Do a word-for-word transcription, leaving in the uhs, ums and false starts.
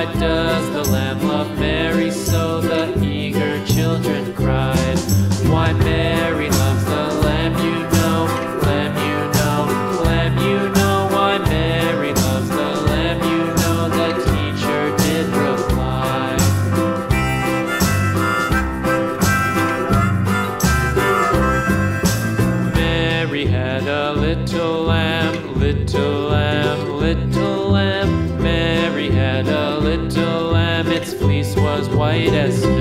does the lamb love Mary so? The eager children cried. Why Mary loves the lamb, you know, lamb, you know, lamb, you know. Why Mary loves the lamb, you know, the teacher did reply. Mary had a little lamb, little lamb, little lamb. Mary had a little lamb, its fleece was white as snow.